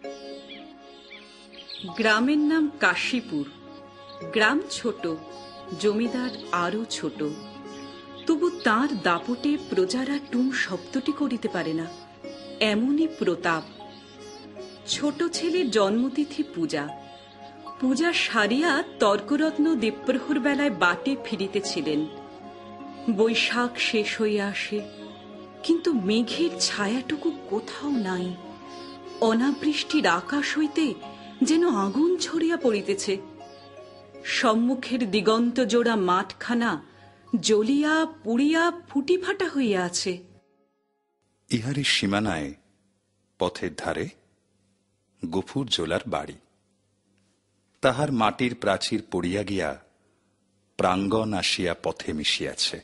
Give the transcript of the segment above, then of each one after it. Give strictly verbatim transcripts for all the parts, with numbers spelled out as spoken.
গ্রামের নাম কাশীপুর। গ্রাম ছোট, জমিদার আরো ছোট, তবু তাঁর দাপটে প্রজারা টুম শব্দটি করিতে পারে না, এমনই প্রতাপ। ছোট ছেলের জন্মতিথি পূজা। পূজা সারিয়া তর্করত্ন দেবপ্রহর বেলায় বাটে ফিরিতেছিলেন। বৈশাখ শেষ হইয়া আসে, কিন্তু মেঘের ছায়াটুকু কোথাও নাই। অনাবৃষ্টির আকাশ হইতে যেন আগুন ছড়িয়া পড়িতেছে। সম্মুখের দিগন্ত জোড়া মাঠখানা জ্বলিয়া পুড়িয়া ফুটি ফাটা হইয়া আছে। ইহারি সীমানায় পথের ধারে গফুর জোলার বাড়ি। তাহার মাটির প্রাচীর পড়িয়া গিয়া প্রাঙ্গণ আসিয়া পথে মিশিয়াছে।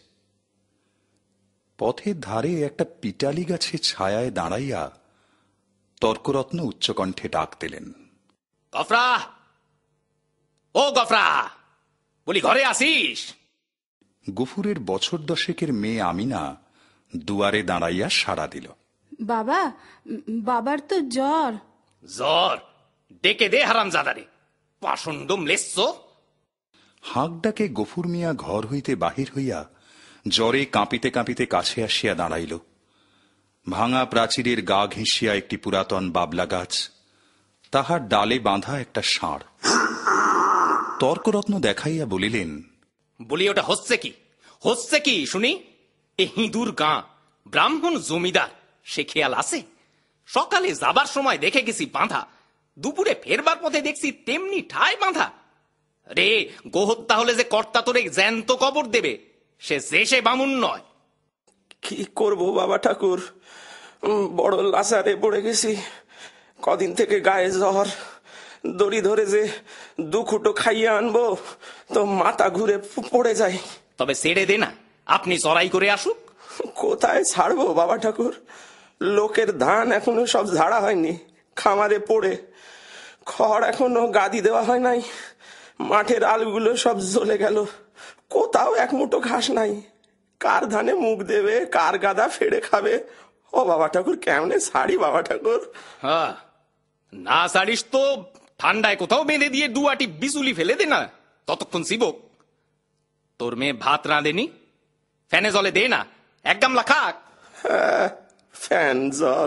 পথের ধারে একটা পিটালি গাছে ছায়ায় দাঁড়াইয়া তর্করত্ন উচ্চকণ্ঠে ডাক দিলেন, গফরা, ও গফরা, বলি ঘরে আসিস? গফুরের বছর দশেকের মেয়ে আমিনা দুয়ারে দাঁড়াইয়া সাড়া দিল। বাবা, বাবার তো জ্বর। জ্বর? ডেকে দে হারামজাদারে, পাষণ্ড ম্লেচ্ছ। হাঁক ডাকে গফুর মিয়া ঘর হইতে বাহির হইয়া জ্বরে কাঁপিতে কাঁপিতে কাছে আসিয়া দাঁড়াইল। ভাঙা প্রাচীরের গা ঘেঁষিয়া একটি পুরাতন বাবলা গাছ, তাহার ডালে বাঁধা একটা ষাঁড়। তর্করত্ন দেখাইয়া বলিলেন, বলি ওটা হচ্ছে কি, হচ্ছে কি শুনি? এ হিঁদুর গাঁ, ব্রাহ্মণ জমিদার, সে খেয়াল আছে? সকালে যাবার সময় দেখে গেছি বাঁধা, দুপুরে ফেরবার পথে দেখছি তেমনি ঠায় বাঁধা। রে গোহত্যা হলে যে কর্তা তোরে জ্যান্ত কবর দেবে, সে যে সে বামুন নয়। কি করব বাবা ঠাকুর, বড় লাসারে পড়ে গেছি। কদিন থেকে গায়ে জ্বর, দড়ি ধরে যে দুখুটো খাইয়ে আনবো তো মাথা ঘুরে পড়ে যায়। তবে ছেড়ে দে না, আপনি চড়াই করে আসুক। কোথায় ছাড়বো বাবা ঠাকুর, লোকের ধান এখনো সব ঝাড়া হয়নি, খামারে পড়ে। খড় এখনো গাদি দেওয়া হয় নাই, মাঠের আলুগুলো সব জ্বলে গেল, কোথাও এক মুঠো ঘাস নাই। কার ধানে মুখ দেবে, কার গাদা ফেড়ে খাবে। ও বাবা ঠাকুর, কেমনে ছাড়ি বাবা ঠাকুর? হ্যাঁ, না ছাড়িস তো ঠান্ডায় কোথাও বেঁধে দিয়ে দুয়াটি বিচুলি ফেলে দে না, ততক্ষণ শিবক। তোর মেয়ে ভাত রাঁধেনি, ফ্যানে জলে দে না, এক গামলা খাক। হ্যাঁ, ফ্যান জল।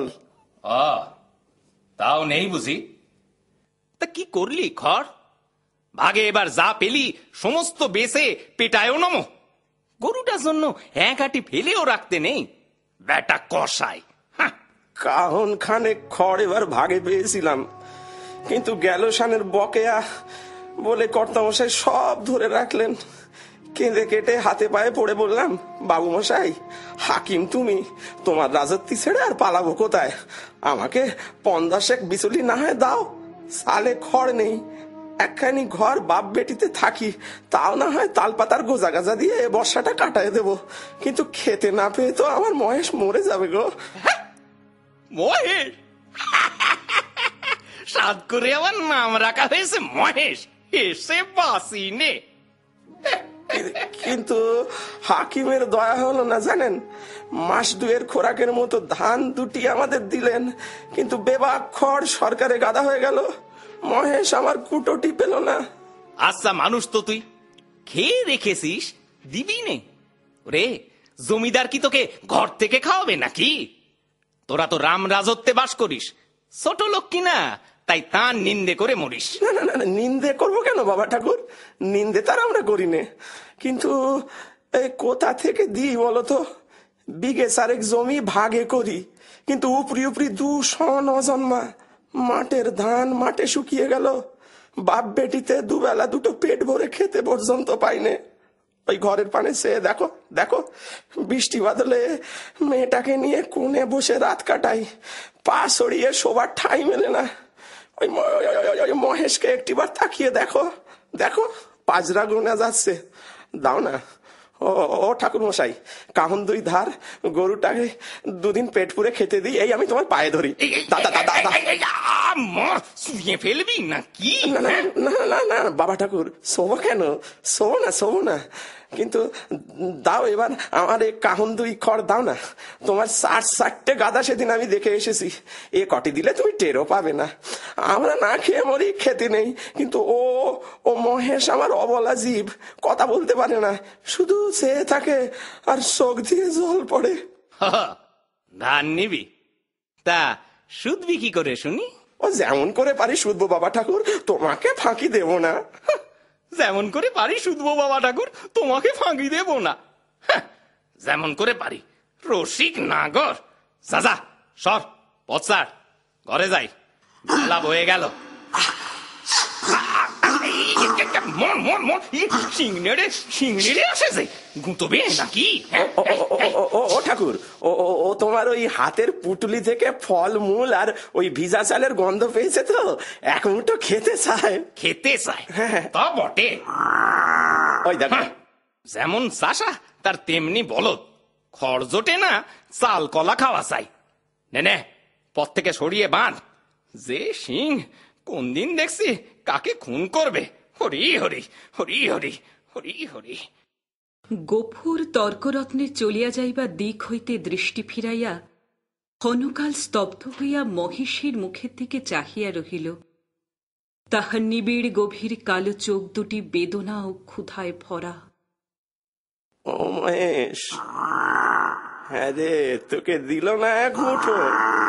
তাও নেই বুঝি? তা কি করলি খড়? ভাগে এবার যা পেলি সমস্ত বেসে পেটায়ও নম। গরুটার জন্য এক আটি ফেলেও রাখতে নেই, বেটা কষাই। কাহন খানে খড় এবার ভাগে পেয়েছিলাম, কিন্তু গেল সানের বকেয়া বলে কর্তামশাই সব ধরে রাখলেন। কেঁদে কেটে হাতে পায়ে পড়ে বললাম, বাবু মশাই, হাকিম তুমি, তোমার রাজত্ব ছেড়ে আর পালাবো কোথায়? আমাকে পঞ্চাশেক বিচুলি না হয় দাও, সালে খড় নেই, একখানি ঘর বাপ বেটিতে থাকি, তাও না হয় তালপাতার গোজা গাজা দিয়ে বর্ষাটা কাটায় দেবো। কিন্তু খেতে না পেয়ে তো আমার মহেশ মরে যাবে গো। মহেশ? সাদ করে আমার নাম রাখা হয়েছে মহেশ, এসে বাসি নে। কিন্তু হাকিমের দয়া হলো না জানেন, মাস দুয়ের খোরাকের মতো ধান দুটি আমাদের দিলেন, কিন্তু বেবাক খড় সরকারে গাদা হয়ে গেল। মহেশ আমার কুটোটি পেল না। আচ্ছা মানুষ তো তুই, খেয়ে রেখেছিস, দিবি নে রে। জমিদার কি তোকে ঘর থেকে খাওয়াবে নাকি? তোরা তো রাম রাজত্বে বাস করিস, ছোট লোক কিনা, তাই তার নিন্দে করে মরিস। না না না, নিন্দে করবো কেন বাবা ঠাকুর, নিন্দে তার আমরা করি নে, কিন্তু কোথা থেকে দিই বলতো? বিঘে চারেক জমি ভাগে করি, কিন্তু উপরি উপরি দু শন অজন্মা মাঠের ধান মাঠে শুকিয়ে গেল। বাপ বেটিতে দুবেলা দুটো পেট ভরে খেতে পর্যন্ত পাইনে। ওই ঘরের পানে সে দেখো দেখো, বৃষ্টি বাদলে মেয়েটাকে নিয়ে কোণে বসে রাত কাটাই, পা সরিয়ে শোবার ঠাঁই মেলে না। ওই মহেশকে একটিবার তাকিয়ে দেখো দেখো, পাজরা গোনা যাচ্ছে। দাও না ও ও ঠাকুর মশাই, কাহন দুই ধার গরুটাকে দুদিন পেট পুরে খেতে দিই, এই আমি তোমার পায়ে ধরি। দাদা দাদা শুয়ে ফেলবি না কি? না না না না, বাবা ঠাকুর শোবো কেন, শোবো না শোবো না, কিন্তু দাও এবার আমার এই কাহন দুই খড় দাও না। তোমার ষাট ষাটটে গাদা সেদিন আমি দেখে এসেছি, এ কটি দিলে তুমি টেরও পাবে না। আমরা না খেয়ে মরি, খেতে নেই, কিন্তু ও ও মহেশ আমার অবলা জীব, কথা বলতে পারে না, শুধু সে থাকে আর চোখ দিয়ে জল পড়ে। ধান নিবি? তা শুধবি কি করে শুনি? ও যেমন করে পারি শুধবো বাবা ঠাকুর, তোমাকে ফাঁকি দেব না। যেমন করে পারি শুধবো বাবা ঠাকুর, তোমাকে ফাঁকি দেব না। হ্যাঁ, যেমন করে পারি। রসিক নাগর, সাজা সর পচার, ঘরে যাই, বেলা বয়ে গেল। মন মন মন সিংড়ে সিংড়ে আসে যে গুঁতবে নাকি? ও ও, ও, ও, ও ঠাকুর, ও ও, ও তোমার ওই হাতের পুটুলি থেকে ফল মূল আর ওই ভিজা চালের গন্ধ পেয়েছে তো এক মুঠো খেতে চায়। খেতে চায় তা বটে। ওই দেখো, যেমন চাষা তার তেমনি বলদ, খড় জোটে না, চাল কলা খাওয়া চাই। নে নে পথ থেকে সরিয়ে বাঁধ। যে সিং কোন দিন দেখছি কাকে খুন করবে। হরি হরি হরি হরি হরি হরি। গফুর তর্করত্নে চলিয়া যাইবা দিক হইতে দৃষ্টি ফিরাইয়া ক্ষণকাল স্তব্ধ হইয়া মহিষীর মুখের দিকে চাহিয়া রহিল। তাহার নিবিড় গভীর কালো চোখ দুটি বেদনা ও ক্ষুধায় ভরা। ও মহেশ, হ্যাঁ রে, তোকে দিল না এক মুঠো?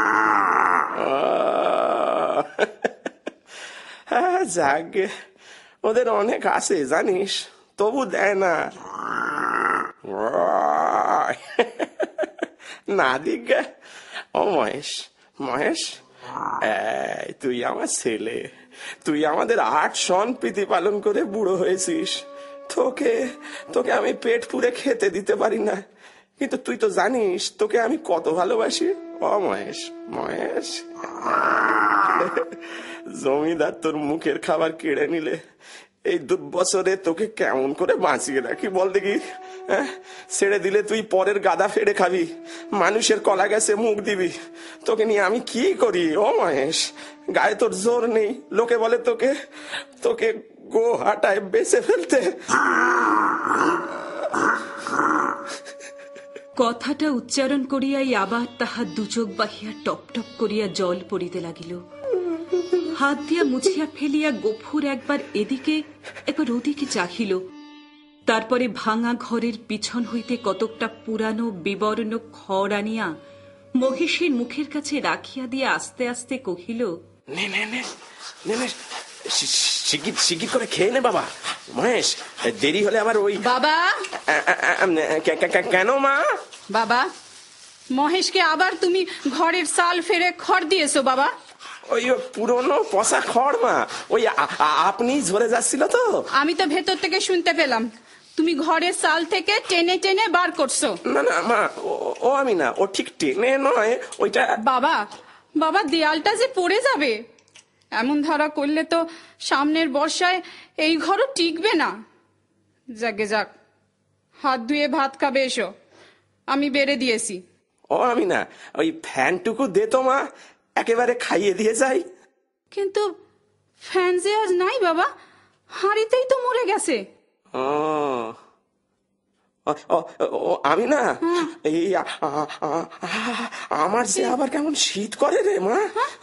হ্যাঁ যাকে, ওদের অনেক আছে জানিস, তবু দেয় না। না দিক। ও মহেশ, মহেশ, এই তুই আমার ছেলে, তুই আমাদের আট সন প্রীতিপালন করে বুড়ো হয়েছিস। তোকে তোকে আমি পেট পুরে খেতে দিতে পারি না, কিন্তু তুই তো জানিস তোকে আমি কত ভালোবাসি। ও মহেশ, মহেশ, জমিদার তোর মুখের খাবার কেড়ে নিলে এই দু বছরে তোকে কেমন করে বাঁচিয়ে রাখি বল দেখি? হ্যাঁ, ছেড়ে দিলে তুই পরের গাদা ফেড়ে খাবি, মানুষের কলা গাছে মুখ দিবি। তোকে নিয়ে আমি কি করি? ও মহেশ, গায়ে তোর জোর নেই, লোকে বলে তোকে তোকে গো হাটায় বেঁচে ফেলতে। কথাটা উচ্চারণ করিয়াই আবার তাহার দুচোখ বাহিয়া টপ টপ করিয়া জল পড়িতে লাগিল। হাত দিয়া মুছিয়া ফেলিয়া গফুর একবার এদিকে একবার ওদিকে চাহিল। তারপরে ভাঙা ঘরের পিছন হইতে কতকটা পুরানো বিবর্ণ খড় আনিয়া মহিষীর মুখের কাছে রাখিয়া দিয়া আস্তে আস্তে কহিল, নে নে নে নে নে, শিগগির শিগগির করে খেয়ে নে বাবা। মহেশ, দেরি হলে আবার ওই। বাবা, কেন মা? বাবা, মহেশকে আবার তুমি ঘরের চাল ফেরে খড় দিয়েছো বাবা? ওই পুরনো পচা খড় মা, ওই আপনি ঝরে যাচ্ছিল তো। আমি তো ভেতর থেকে শুনতে পেলাম তুমি ঘরের চাল থেকে টেনে টেনে বার করছো। না না মা, ও আমি না, ও ঠিক টেনে নয়, ওইটা। বাবা, বাবা, দেয়ালটা যে পড়ে যাবে, এমন ধারা করলে তো সামনের বর্ষায় এই ঘরও টিকবে না। যাকে যাক, হাত ধুয়ে ভাত খাবে এসো, আমি বেড়ে দিয়েছি। ও আমি না, ওই ফ্যানটুকু দে তো মা, একেবারে খাইয়ে দিয়ে যাই। কিন্তু ফ্যান যে আজ নাই বাবা, হাঁড়িতেই তো মরে গেছে। ও আমি না, এই আমার যে আবার কেমন শীত করে রে মা।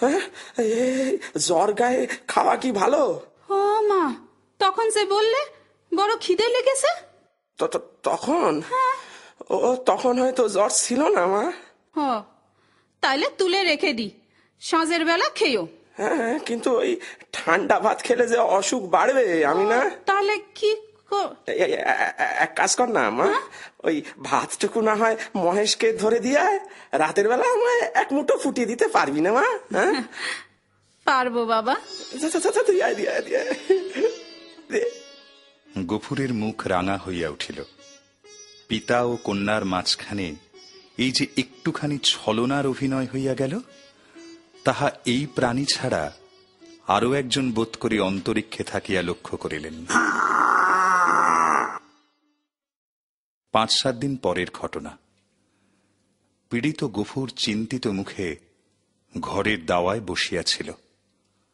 জ্বর গায়ে খাওয়া কি ভালো? ও মা, তখন যে বললে বড় খিদে লেগেছে। তখন ও তখন হয়তো জ্বর ছিল না মা। ও তাইলে তুলে রেখে দি, সাঁঝের বেলা খেয়েও। হ্যাঁ, কিন্তু ওই ঠান্ডা ভাত খেলে যে অসুখ বাড়বে আমি না। তাহলে কি এক কাজ কর না মা, ওই ভাতটুকু না হয় মহেশকে ধরে দিয়ে রাতের বেলা আমায় এক মুঠো ফুটিয়ে দিতে পারবি না মা? হ্যাঁ পারবো বাবা। গফুরের মুখ রাঙা হইয়া উঠিল। পিতা ও কন্যার মাঝখানে এই যে একটুখানি ছলনার অভিনয় হইয়া গেল, তাহা এই প্রাণী ছাড়া আরো একজন বোধ করি অন্তরিক্ষে থাকিয়া লক্ষ্য করিলেন। পাঁচ সাত দিন পরের ঘটনা। পীড়িত গফুর চিন্তিত মুখে ঘরের দাওয়ায় বসিয়াছিল।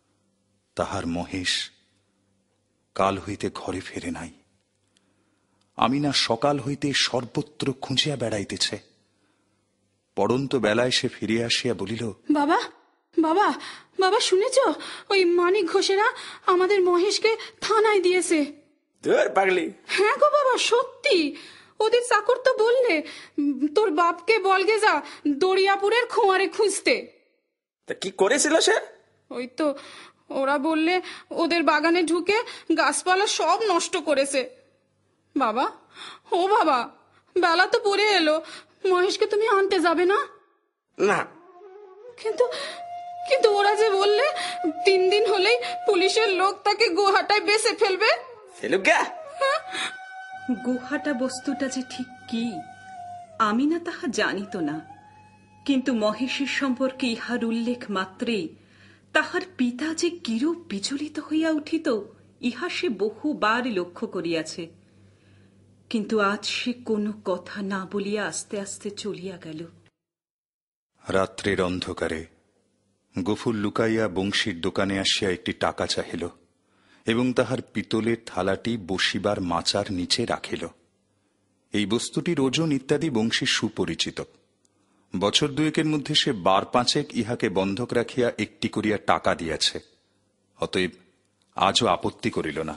তাহার মহেশ কাল হইতে ঘরে ফেরে নাই। আমি না সকাল হইতে সর্বত্র খুঁজিয়া বেড়াইতেছে। পড়ন্ত বেলায় সে ফিরিয়া আসিয়া বলিল, বাবা বাবা বাবা শুনেছ, ওই মানিক ঘোষেরা আমাদের মহেশকে থানায় দিয়েছে। ধুর পাগলি, হ্যাঁ গো বাবা, সত্যি। ওদের চাকর তো বললে উম, তোর বাপকে বলগে যা দরিয়াপুরের খোঁয়ারে খুঁজতে। তা কি করেছিল সে? ওই তো ওরা বললে ওদের বাগানে ঢুকে গাছপালা সব নষ্ট করেছে। বাবা, ও বাবা, বেলা তো পড়ে এলো, মহেশকে তুমি আনতে যাবে না? না। কিন্তু কিন্তু ওরা যে বললে তিন দিন হলেই পুলিশের লোক তাকে গোহাটায় বেঁচে ফেলবে। ফেলুক গা। গুহাটা বস্তুটা যে ঠিক কি আমি না তাহা জানিত না, কিন্তু মহেশের সম্পর্কে ইহার উল্লেখ মাত্রেই তাহার পিতা যে কিরূপ বিচলিত হইয়া উঠিত ইহা সে বহুবার লক্ষ্য করিয়াছে। কিন্তু আজ সে কোনো কথা না বলিয়া আস্তে আস্তে চলিয়া গেল। রাত্রের অন্ধকারে গফুর লুকাইয়া বংশীর দোকানে আসিয়া একটি টাকা চাহিল এবং তাহার পিতলের থালাটি বসিবার মাচার নিচে রাখিল। এই বস্তুটির ওজন ইত্যাদি বংশীর সুপরিচিত। বছর দুয়েকের মধ্যে সে বার পাঁচেক ইহাকে বন্ধক রাখিয়া একটি করিয়া টাকা দিয়াছে, অতএব আজও আপত্তি করিল না।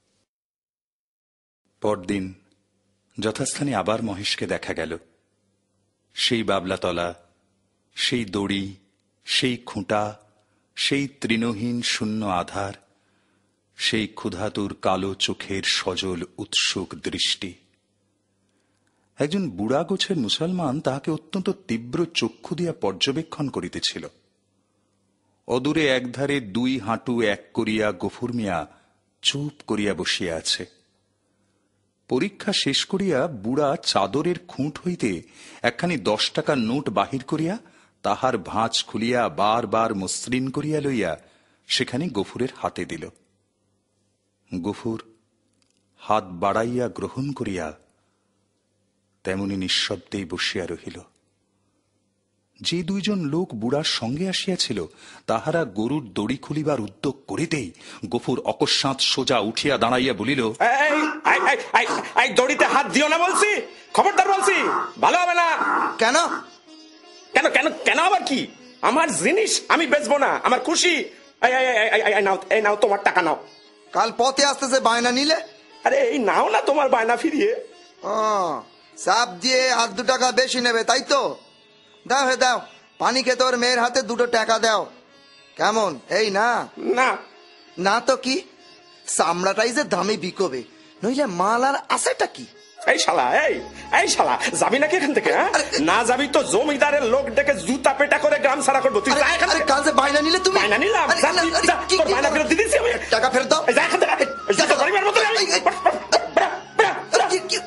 পরদিন যথাস্থানে আবার মহেশকে দেখা গেল। সেই বাবলাতলা, সেই দড়ি, সেই খুঁটা, সেই তৃণহীন শূন্য আধার, সেই ক্ষুধাতুর কালো চোখের সজল উৎসুক দৃষ্টি। একজন বুড়া গোছের মুসলমান তাহাকে অত্যন্ত তীব্র চক্ষু দিয়া পর্যবেক্ষণ করিতেছিল। অদূরে একধারে দুই হাঁটু এক করিয়া গফুর মিয়া চুপ করিয়া বসিয়া আছে। পরীক্ষা শেষ করিয়া বুড়া চাদরের খুঁট হইতে একখানি দশ টাকার নোট বাহির করিয়া তাহার ভাঁজ খুলিয়া বার বার মসৃণ করিয়া লইয়া সেখানে গফুরের হাতে দিল। গফুর হাত বাড়াইয়া গ্রহণ করিয়া তেমনি নিঃশব্দেই বসিয়া রহিল। যে দুইজন লোক বুড়ার সঙ্গে আসিয়াছিল তাহারা গরুর দড়ি খুলিবার উদ্যোগ করিতেই গফুর অকস্মাৎ সোজা উঠিয়া দাঁড়াইয়া বলিল, এই, এই, এই, এই, এই দড়িতে হাত দিও না বলছি, খবরদার বলছি, ভালো হবে না। কেন কেন কেন কেন আবার কি? আমার জিনিস আমি বেচবো না, আমার খুশি। এই, এই, এই, এই, এই, নাও, এই নাও তোমার টাকা নাও। কাল পথে আসতেছে বায়না নিলে? আরে এই নাও না তোমার বায়না ফিরিয়ে। ও, চাপ দিয়ে আর দু টাকা বেশি নেবে তাই তো? দাও হে দাও, পানি খেতে ওর মেয়ের হাতে দুটো টাকা দাও। কেমন, এই না? না না তো কি, চামড়াটাই যে দামে বিকোবে, নইলে মাল আর আছেটা কি? এই শালা, এই এই শালা, যাবি নাকি এখান থেকে? হ্যাঁ, না যাবি তো জমিদারের লোক ডেকে জুতা পেটা করে গ্রাম সারা করবো। তুই যা এখান থেকে। কাল যে বায়না নিলে তুমি? বায়না নিলাম? আরে, যা, না, তুই আরে, যা, কি- তোর কি- বায়না ফেরত দিয়ে দিছি আমি। টাকা ফেরত দাও। এই যা এখান থেকে। এই যা, তোর গরিবের মতো যাবি। এই, এই, বেড়া, বেড়া, বেড়া। কি- কি-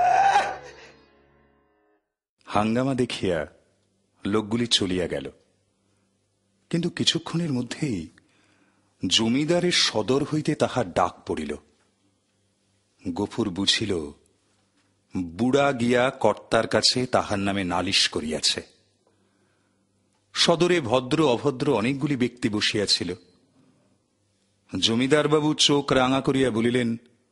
হাঙ্গামা দেখিয়া লোকগুলি চলিয়া গেল। কিন্তু কিছুক্ষণের মধ্যেই জমিদারের সদর হইতে তাহার ডাক পড়িল। গফুর বুঝিল বুড়া গিয়া কর্তার কাছে তাহার নামে নালিশ করিয়াছে। সদরে ভদ্র অভদ্র অনেকগুলি ব্যক্তি বসিয়াছিল। জমিদারবাবু চোখ রাঙা করিয়া বলিলেন,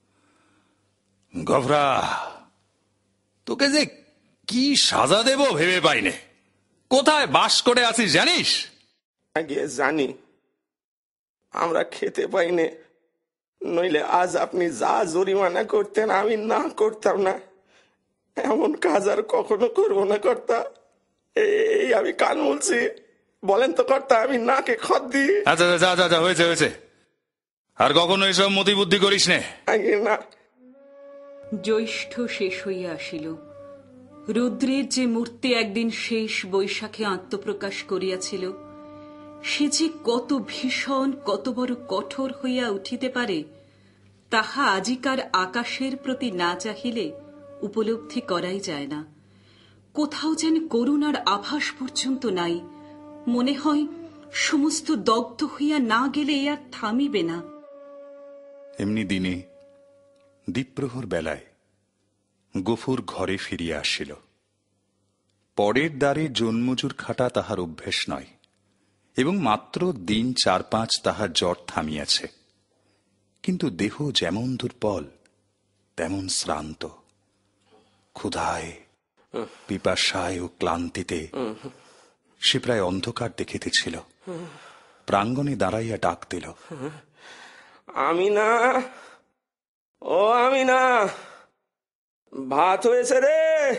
গভরা, তোকে যে কি সাজা দেব ভেবে পাইনে। কোথায় বাস করে আছিস জানিস? আগে জানি, আমরা খেতে পাইনে, নইলে আজ আপনি যা জরিমানা করতেন আমি না করতাম না। এমন কাজ আর কখনো করবো না কর্তা। এই আমি কান বলছি, বলেন তো কর্তা, আমি নাকে খত দিই। আচ্ছা যা যা যা, হয়েছে হয়েছে, আর কখনো এসব মতি বুদ্ধি করিস নে। আগে না। জ্যৈষ্ঠ শেষ হইয়া আসিল। রুদ্রের যে মূর্তি একদিন শেষ বৈশাখে আত্মপ্রকাশ করিয়াছিল, সে যে কত ভীষণ, কত বড় কঠোর হইয়া উঠিতে পারে তাহা আজিকার আকাশের প্রতি না চাহিলে উপলব্ধি করাই যায় না। কোথাও যেন করুণার আভাস পর্যন্ত নাই। মনে হয় সমস্ত দগ্ধ হইয়া না গেলে এ আর থামিবে না। এমনি দিনে দ্বীপ্রহর বেলায় গফুর ঘরে ফিরিয়া আসিল। পরের দ্বারে জন্মজুর খাটা তাহার অভ্যেস নয়, এবং মাত্র দিন চার পাঁচ তাহার জ্বর থামিয়াছে। কিন্তু দেহ যেমন দুর্বল তেমন শ্রান্ত। ক্ষুধায়, পিপাসায় ও ক্লান্তিতে সে প্রায় অন্ধকার দেখিতেছিল। প্রাঙ্গণে দাঁড়াইয়া ডাক দিল, আমি না, ও আমি না, ভাত হয়েছে রে।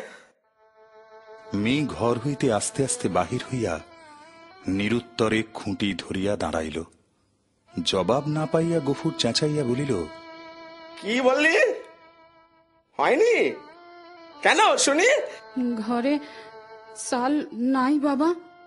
মেয়ে ঘর হইতে আস্তে আস্তে বাহির হইয়া নিরুত্তরে খুঁটি ধরিয়া দাঁড়াইল। জবাব না পাইয়া গফুর চেঁচাইয়া বলিল, কি বললি? হয়নি কেন শুনি? ঘরে চাল নাই বাবা।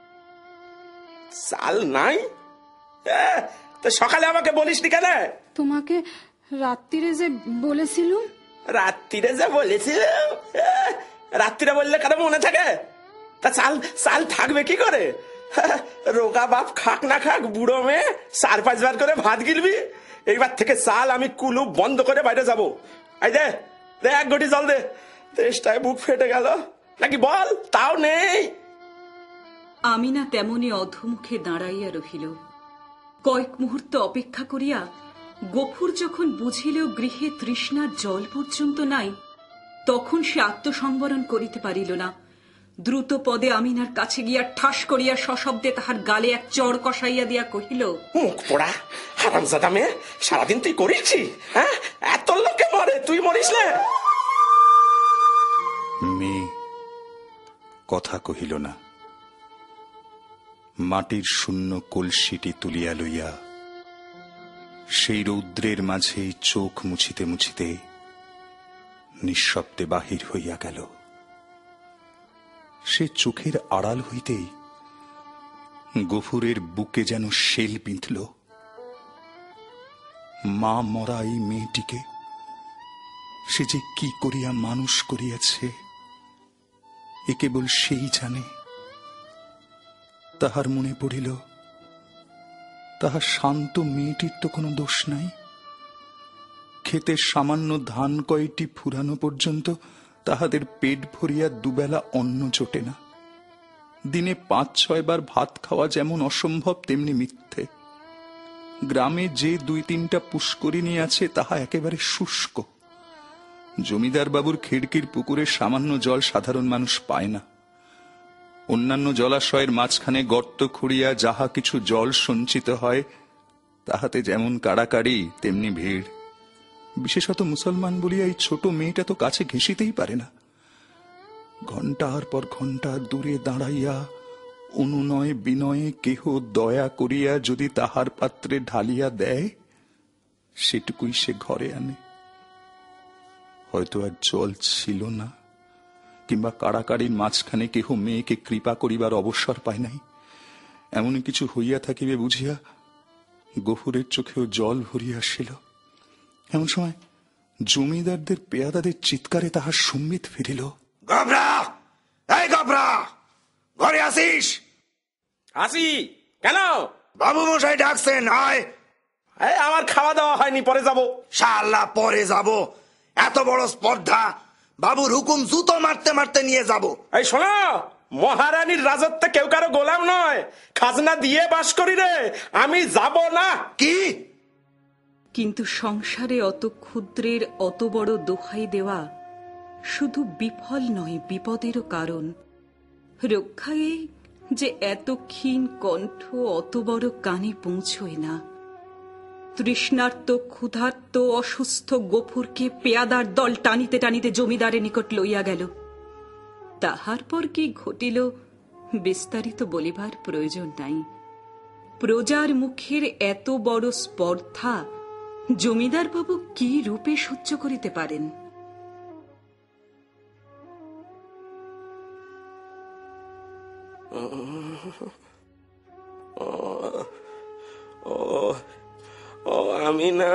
চাল নাই? এ, তো সকালে আমাকে বলিসনি কেন? তোমাকে রাত্রিরে যে বলেছিলুম। রাত্রিরে যে বলেছিলাম? এ, রাত্রিরে বললে কেন মনে থাকে? তা চাল চাল থাকবে কি করে? রোগা বাপ খাক না খাক, বুড়ো মেয়ে চার পাঁচবার করে ভাত গিলবি। এইবার থেকে চাল আমি কুলুপ বন্ধ করে বাইরে যাবো। এই দে দে এক ঘটি জল দে, তেষ্টায় বুক ফেটে গেল। নাকি বল, তাও নেই। আমিনা তেমনি অধমুখে দাঁড়াইয়া রহিল। কয়েক মুহূর্ত অপেক্ষা করিয়া গফুর যখন বুঝিল গৃহে তৃষ্ণার জল পর্যন্ত নাই, তখন সে আত্মসংবরণ করিতে পারিল না। দ্রুত পদে আমিনার কাছে গিয়া ঠাস করিয়া সশব্দে তাহার গালে এক চড় কষাইয়া দিয়া কহিল, মুখ পোড়া হারামজাদা মেয়ে, সারাদিন তুই করিছি? হ্যাঁ, এত লোকে মরে, তুই মরিস না? মেয়ে কথা কহিল না। মাটির শূন্য কলসিটি তুলিয়া লইয়া সেই রৌদ্রের মাঝেই চোখ মুছিতে মুছিতে নিঃশব্দে বাহির হইয়া গেল। সে চোখের আড়াল হইতেই গফুরের বুকে যেন শেল বিঁধল। মা মরা এই মেয়েটিকে সে যে কি করিয়া মানুষ করিয়াছে এ কেবল সেই জানে। তাহার মনে পড়িল, তাহার শান্ত মেয়েটির তো কোনো দোষ নাই। ক্ষেতের সামান্য ধান কয়টি ফুরানো পর্যন্ত তাহাদের পেট ভরিয়া দুবেলা অন্ন জোটে না। দিনে পাঁচ ছয়বার ভাত খাওয়া যেমন অসম্ভব তেমনি মিথ্যে। গ্রামে যে দুই তিনটা পুষ্করিণী আছে তাহা একেবারে শুষ্ক। জমিদার বাবুর খিড়কির পুকুরে সামান্য জল সাধারণ মানুষ পায় না। অন্যান্য জলাশয়ের মাঝখানে গর্ত খুঁড়িয়া যাহা কিছু জল সঞ্চিত হয় তাহাতে যেমন কাড়াকাড়ি তেমনি ভিড়। বিশেষত মুসলমান বলিয়া এই ছোট মেয়েটা তো কাছে ঘেঁষিতেই পারে না। ঘণ্টার পর ঘণ্টা দূরে দাঁড়াইয়া অনুনয় বিনয়ে কেহ দয়া করিয়া যদি তাহার পাত্রে ঢালিয়া দেয়, সেটুকুই সে ঘরে আনে। হয়তো আর জল ছিল না, কিংবা কাড়াকাড়ির মাঝখানে কেহ মেয়েকে কৃপা করিবার অবসর পায় নাই, এমন কিছু হইয়া থাকিবে বুঝিয়া গফুরের চোখেও জল ভরিয়া আসিল। এমন সময় জমিদারদের পেয়াদাদের চিৎকারে তাহার সম্বিত ফিরিল। গবরা, এই গবরা, ঘরে আসিস? আসি কেন? বাবু মশাই ডাকছেন, আয়। এই আমার খাওয়া দাওয়া হয়নি, পরে যাব। শালা পরে যাব? এত বড় স্পর্ধা! বাবুর হুকুম জুতো মারতে মারতে নিয়ে যাব। এই শোনো, মহারানীর রাজত্বে কেউ কারো গোলাম নয়, খাজনা দিয়ে বাস করি রে, আমি যাব না। কি? কিন্তু সংসারে অত ক্ষুদ্রের অত বড় দোহাই দেওয়া শুধু বিফল নয়, বিপদেরও কারণ। রক্ষায় যে এত ক্ষীণ কণ্ঠ অত বড় কানে পৌঁছয় না। তৃষ্ণার্ত ক্ষুধার্ত অসুস্থ গফুরকে পেয়াদার দল টানিতে টানিতে জমিদারের নিকট লইয়া গেল। তাহার পর কি ঘটিল বিস্তারিত বলিবার প্রয়োজন নাই। প্রজার মুখের এত বড় স্পর্ধা জমিদার বাবু কি রূপে সহ্য করিতে পারেন? ও ও আমি না,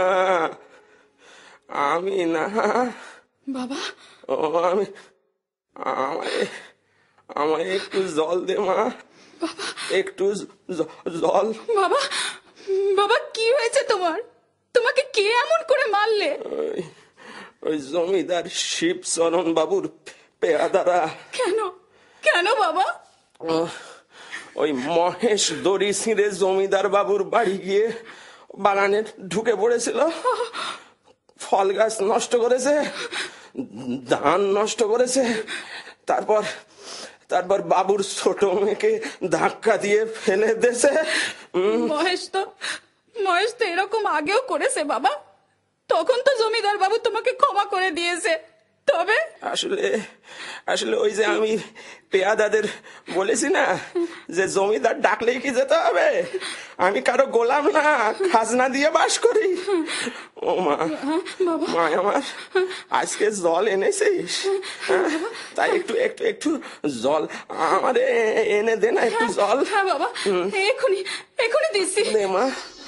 আমি না বাবা, ও আমি, আমায় আমায় একটু জল দে মা, একটু জ- জল। বাবা, বাবা কি হয়েছে তোমার? তোমাকে কে এমন করে মারলে? ওই ওই জমিদার শিবচরণ বাবুর পেয়াদারা। কেন কেন বাবা? ও- ওই মহেশ দড়ি ছিঁড়ে জমিদার বাবুর বাড়ি গিয়ে বাগানে ঢুকে পড়েছিল, ফল গাছ নষ্ট করেছে, ধান নষ্ট করেছে, তারপর তারপর বাবুর ছোট মেয়েকে ধাক্কা দিয়ে ফেলে দিয়েছে। উম, মহেশ তো মহেশ তো এরকম আগেও করেছে বাবা, তখন তো জমিদার বাবু তোমাকে ক্ষমা করে দিয়েছে। তবে আসলে আসলে ওই যে আমি পেয়াদাদের বলেছি না যে জমিদার ডাকলেই কি যেতে হবে, আমি কারো গোলাম না, খাজনা দিয়ে বাস করি। ও মা, মা আমার আজকে জল এনেছিস? হ্যাঁ, তাই একটু একটু একটু জল আমারে এনে দে না, একটু জল। হ্যাঁ বাবা, এখনই এখনই দিচ্ছি। দে মা।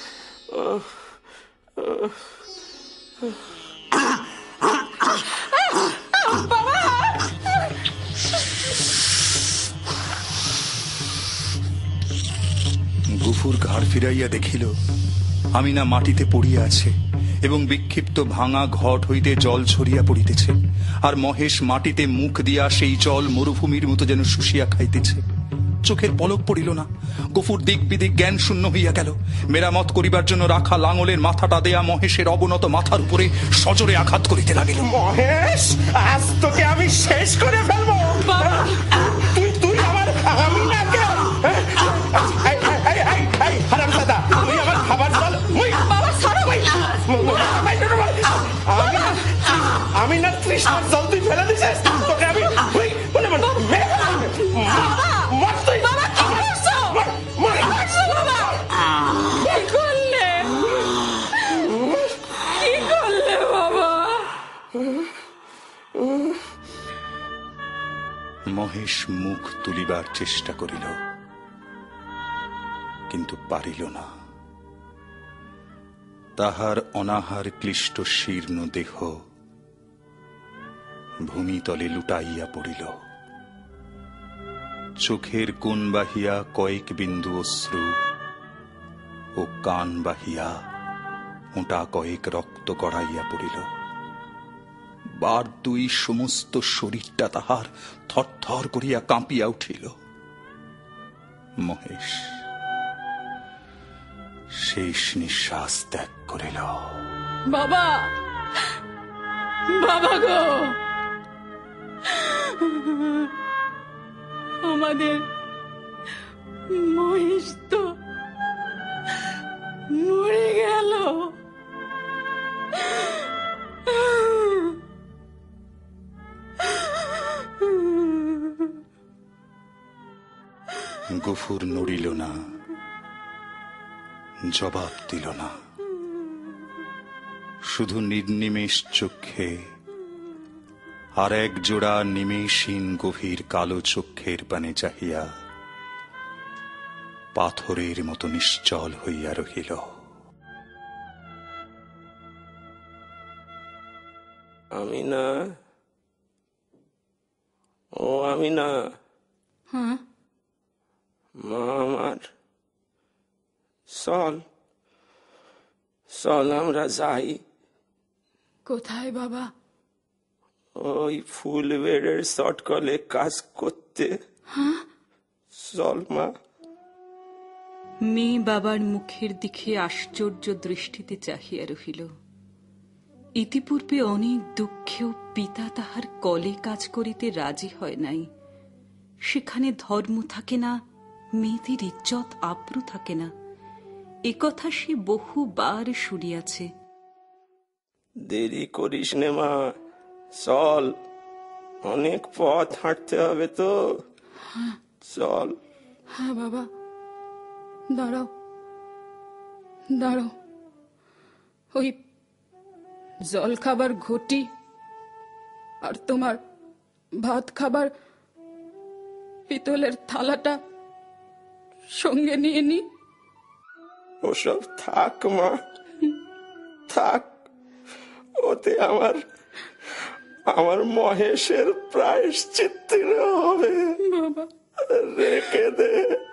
গফুর ঘাড় ফিরাইয়া দেখিল আমিনা মাটিতে পড়িয়া আছে এবং বিক্ষিপ্ত ভাঙা ঘট হইতে জল ছড়িয়া পড়িতেছে, আর মহেশ মাটিতে মুখ দিয়া সেই জল মরুভূমির মতো যেন শুষিয়া খাইতেছে। চোখের পলক পড়িল না, গফুর দিক বিদিক জ্ঞান শূন্য হইয়া গেল। মেরামত করিবার জন্য রাখা লাঙলের মাথাটা দেয়া মহেশের অবনত মাথার উপরে সজোরে আঘাত করিতে লাগিল। মহেশ, আজ তোকে আমি শেষ করে ফেলবো। তুই তুই আমার আমিনাকে হারামজাদা, তুই আমার খাবার জল বাবা ছাড়ো। আমি না তৃষ্ণার জল তুই ফেলে দিছিস, তোকে আমি মহেশ মুখ তুলিবার চেষ্টা করিল, কিন্তু পারিল না। তাহার অনাহার ক্লিষ্ট শীর্ণ দেহ ভূমিতলে লুটাইয়া পড়িল। চোখের কোণ বাহিয়া কয়েক বিন্দু অশ্রু ও কান বাহিয়া মোটা কয়েক রক্ত গড়াইয়া পড়িল। বার দুই সমস্ত শরীরটা তাহার থরথর করিয়া কাঁপিয়া উঠিল। মহেশ শেষ নিঃশ্বাস ত্যাগ করিল। বাবা, বাবা গো, আমাদের মহেশ তো মরে গেল। গফুর নড়িল না, জবাব দিল না, শুধু নির্নিমেষ চক্ষে আর এক জোড়া নিমেষহীন গভীর কালো চক্ষের পানে চাহিয়া পাথরের মতো নিশ্চল হইয়া রহিল। আমিনা, ও আমিনা, হ্যাঁ মা আমার, চল চল আমরা যাই। কোথায় বাবা? ওই ফুল বেড়ের চটকলে কাজ করতে। চল মা। মেয়ে বাবার মুখের দিকে আশ্চর্য দৃষ্টিতে চাহিয়া রহিল। ইতিপূর্বে অনেক দুঃখেও পিতা তাহার কলে কাজ করিতে রাজি হয় নাই। সেখানে ধর্ম থাকে না, মেয়েদের ইজ্জত আব্রু থাকে না, একথা সে বহুবার শুনিয়াছে। দেরি করিস নে মা, চল, অনেক পথ হাঁটতে হবে তো। চল। হ্যাঁ বাবা, দাঁড়াও দাঁড়াও, ওই জল খাবার ঘটি আর তোমার ভাত খাবার পিতলের থালাটা সঙ্গে নিয়ে নি। ওসব থাক মা, থাক, ওতে আমার আমার মহেশের প্রায়শ্চিত্ত হবে। বাবা রেখে দে।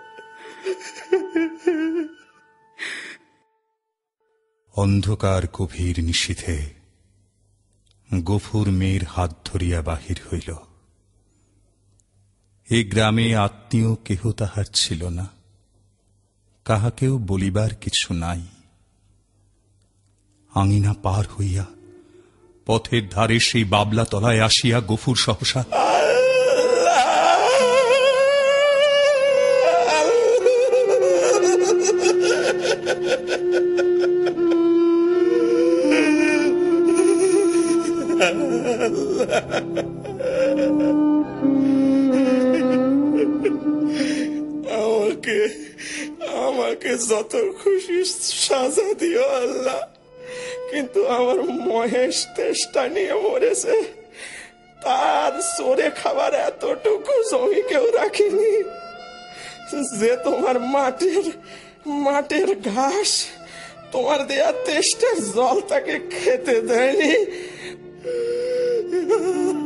অন্ধকার গভীর নিশীথে গফুর মেয়ের হাত ধরিয়া বাহির হইল। এ গ্রামে আত্মীয় কেহ তাহার ছিল না, কাহাকেও বলিবার কিছু নাই। আঙিনা পার হইয়া পথের ধারে সেই বাবলা তলায় আসিয়া গফুর সহসা আমাকে আমাকে যত খুশি সাজা দিও আল্লাহ, কিন্তু আমার মহেশ তেষ্টা নিয়ে মরেছে, তার চোরে খাবার এতটুকু জমি কেউ রাখিনি। যে তোমার মাটির মাটির ঘাস, তোমার দেয়া তেষ্টার জল তাকে খেতে দেয়নি।